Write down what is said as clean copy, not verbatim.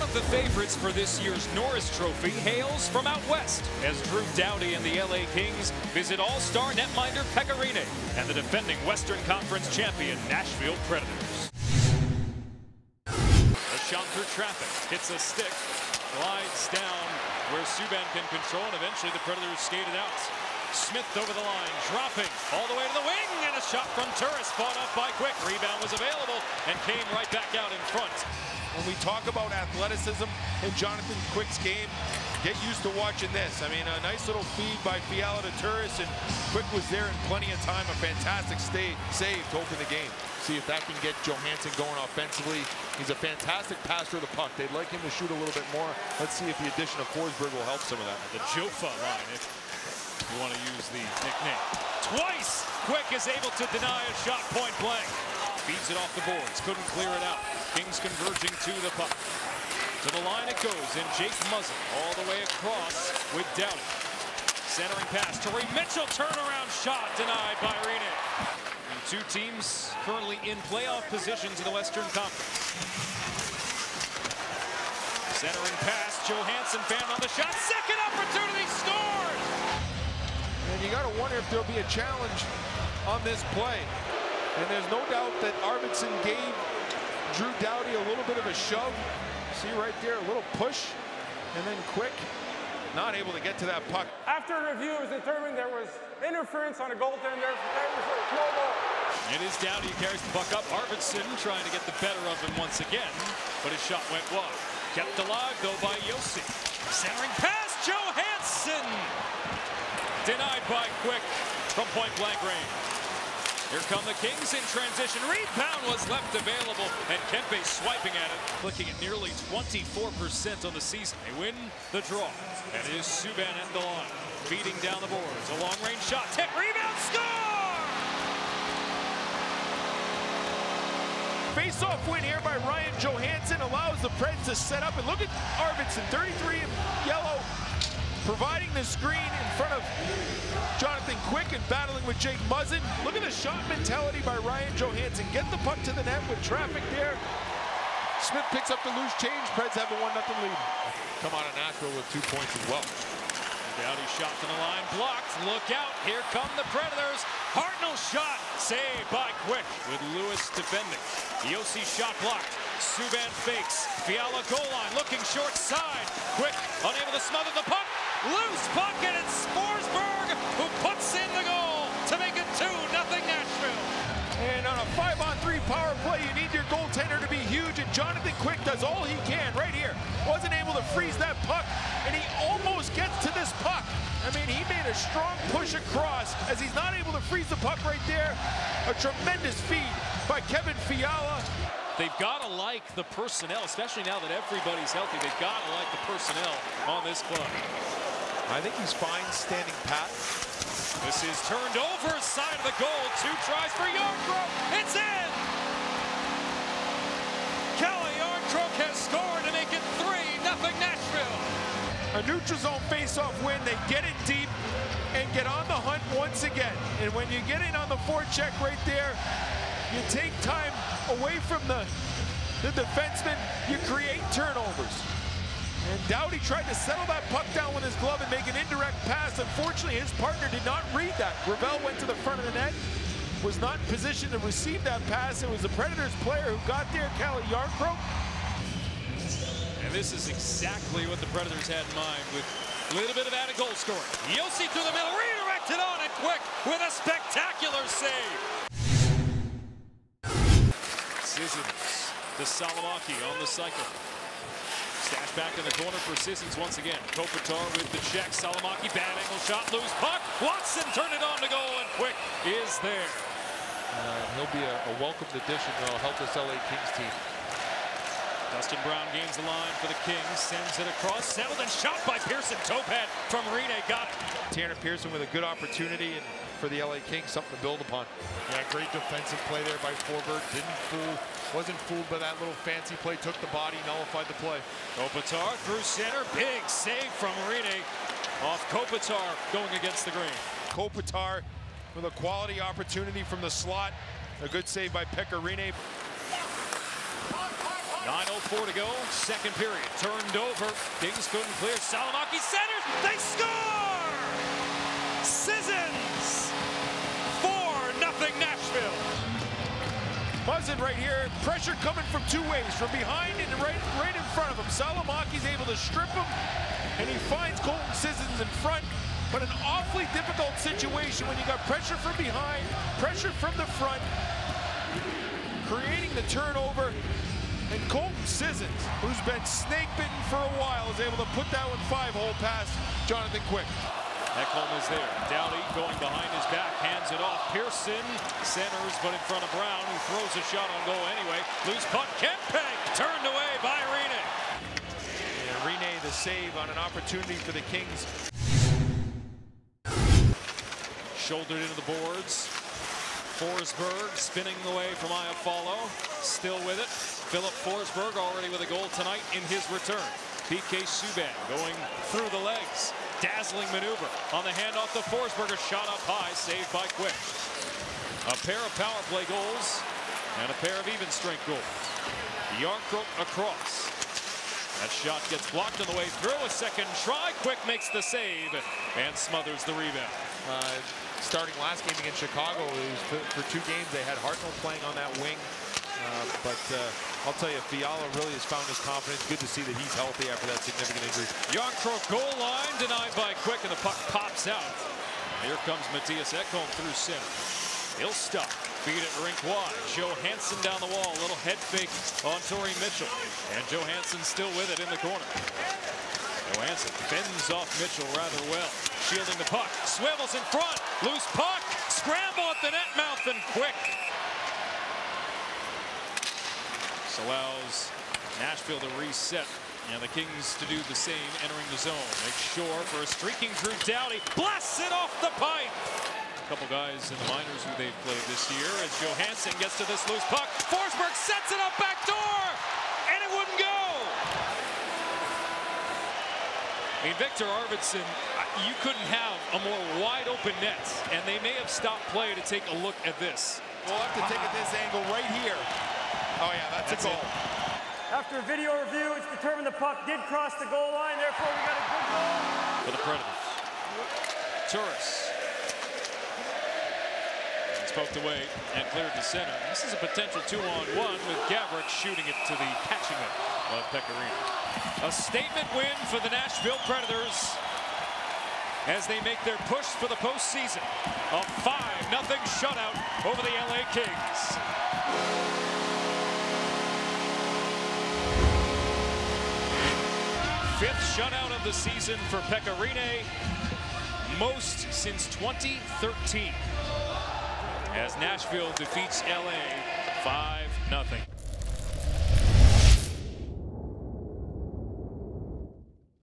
of the favorites for this year's Norris Trophy hails from out west as Drew Doughty and the LA Kings visit all-star netminder Pekka Rinne and the defending Western Conference champion Nashville Predators. A shot through traffic, hits a stick, glides down where Subban can control, and eventually the Predators skated out. Smith over the line, dropping all the way to the wing, and a shot from Turris, fought off by Quick. Rebound was available and came right back out in front. When we talk about athleticism in Jonathan Quick's game, get used to watching this. I mean, a nice little feed by Fiala to Turris, and Quick was there in plenty of time. A fantastic save to open the game. See if that can get Johansson going offensively. He's a fantastic passer of the puck. They'd like him to shoot a little bit more. Let's see if the addition of Forsberg will help some of that. The Jofa line, if you want to use the nickname. Twice, Quick is able to deny a shot point blank. Feeds it off the boards, couldn't clear it out. Kings converging to the puck. To the line it goes, and Jake Muzzin all the way across with Doughty. Centering pass to Ray Mitchell, turnaround shot denied by Rinne. Two teams currently in playoff positions in the Western Conference. Centering pass, Johansson found on the shot, second opportunity, scores! And you got to wonder if there'll be a challenge on this play. And there's no doubt that Arvidsson gave Drew Doughty a little bit of a shove. See right there, a little push, and then Quick not able to get to that puck. After review, it was determined there was interference on a goaltender. No goal. It is Doughty who carries the puck up. Arvidsson trying to get the better of him once again, but his shot went wide. Kept alive though by Josi. Centering pass, Johansson! Denied by Quick from point blank range. Here come the Kings in transition. Rebound was left available, and Kempe swiping at it, clicking at nearly 24% on the season. They win the draw, and it is Subban at the line, feeding down the boards. A long-range shot, tip, rebound, score! Face-off win here by Ryan Johansson allows the Preds to set up, and look at Arvidsson, 33 in yellow, providing the screen in front of Jonathan Quick and battling with Jake Muzzin. Look at the shot mentality by Ryan Johansson. Get the puck to the net with traffic there. Smith picks up the loose change. Preds have a 1-0 lead. Come out of Nashville with 2 points as well. Doughty shot from the line, blocked. Look out, here come the Predators. Hartnell shot, saved by Quick with Lewis defending. Josi shot blocked. Subban fakes. Fiala goal line, looking short side. Quick, unable to smother the puck. Loose puck, and it's Forsberg who puts in the goal to make it 2-0 Nashville. And on a 5-on-3 power play, you need your goaltender to be huge, and Jonathan Quick does all he can right here. Wasn't able to freeze that puck, and he almost gets to this puck. I mean, he made a strong push across as he's not able to freeze the puck right there. A tremendous feed by Kevin Fiala. They've got to like the personnel, especially now that everybody's healthy. They've got to like the personnel on this club. I think he's fine standing pat. This is turned over, side of the goal. 2 tries for Jarnkrok. It's in! Calle Jarnkrok has scored to make it 3-0 Nashville. A neutral zone face-off win. They get it deep and get on the hunt once again. And when you get in on the forecheck right there, you take time away from the defenseman, you create turnovers. And Doughty tried to settle that puck down with his glove and make an indirect pass. Unfortunately, his partner did not read that. Gravel went to the front of the net, was not in position to receive that pass. It was the Predators player who got there, Calle Jarnkrok. And this is exactly what the Predators had in mind with a little bit of added goal scoring. Josi through the middle, redirected on it Quick with a spectacular save. Sissons to Salomaki on the cycle. Stash back in the corner for Sissons once again. Kopitar with the check. Salomaki, bad angle shot, loose puck. Watson turned it on to goal, and Quick is there. He'll be a welcomed addition that'll help this LA Kings team. Dustin Brown gains the line for the Kings, sends it across, settled and shot by Pearson. Topad from Rinne, got it. Tanner Pearson with a good opportunity, and for the LA Kings, something to build upon. Yeah, great defensive play there by Forsberg. Wasn't fooled by that little fancy play, took the body, nullified the play. Kopitar through center, big save from Rinne off Kopitar going against the grain. Kopitar with a quality opportunity from the slot. A good save by Pekka Rinne. 9:05 2:34 to go. Second period. Turned over. Kings couldn't clear. Salomaki centers. They score! Sissons! 4-0 Nashville. Muzzin right here. Pressure coming from two ways. From behind and right in front of him. Salomaki's able to strip him. And he finds Colton Sissons in front. But an awfully difficult situation when you got pressure from behind, pressure from the front, creating the turnover. And Colton Sissons, who's been snake bitten for a while, is able to put that one 5-hole past Jonathan Quick. Ekholm is there. Doughty going behind his back, hands it off. Pearson centers, but in front of Brown, who throws a shot on goal anyway. Loose puck, Kempeg, turned away by Rene. And Rene the save on an opportunity for the Kings. Shouldered into the boards. Forsberg spinning away from Iafallo. Still with it. Philip Forsberg already with a goal tonight in his return. PK Subban going through the legs. Dazzling maneuver on the handoff to Forsberg. A shot up high, saved by Quick. A pair of power play goals and a pair of even strength goals. Jarnkrok across. That shot gets blocked on the way through. A second try. Quick makes the save and smothers the rebound. Starting last game against Chicago, for 2 games they had Hartnell playing on that wing. But I'll tell you, Fiala really has found his confidence. Good to see that he's healthy after that significant injury. Jarnkrok goal line denied by Quick, and the puck pops out. Here comes Mattias Ekholm through center. He'll stop. Feed it rink wide. Johansson down the wall. A little head fake on Torrey Mitchell. And Johansson still with it in the corner. Johansson fends off Mitchell rather well. Shielding the puck. Swivels in front. Loose puck. Scramble at the net mouth and Quick. This allows Nashville to reset. And the Kings to do the same, entering the zone. Make sure for a streaking through Doughty. Blasts it off the pipe. A couple guys in the minors who they've played this year as Johansson gets to this loose puck. Forsberg sets it up back door. And it wouldn't go. I mean, Victor Arvidsson, you couldn't have a more wide open net, and they may have stopped play to take a look at this. We'll have to take at this angle right here. Oh yeah, that's a goal. After a video review, it's determined the puck did cross the goal line, therefore we got a good goal. For the Predators. Turris. Poked away and cleared to center. This is a potential 2-on-1 with Gaborik shooting it to the catching it of Pekka Rinne. A statement win for the Nashville Predators as they make their push for the postseason. A 5-0 shutout over the LA Kings. Fifth shutout of the season for Pekka Rinne, most since 2013. As Nashville defeats LA 5-0.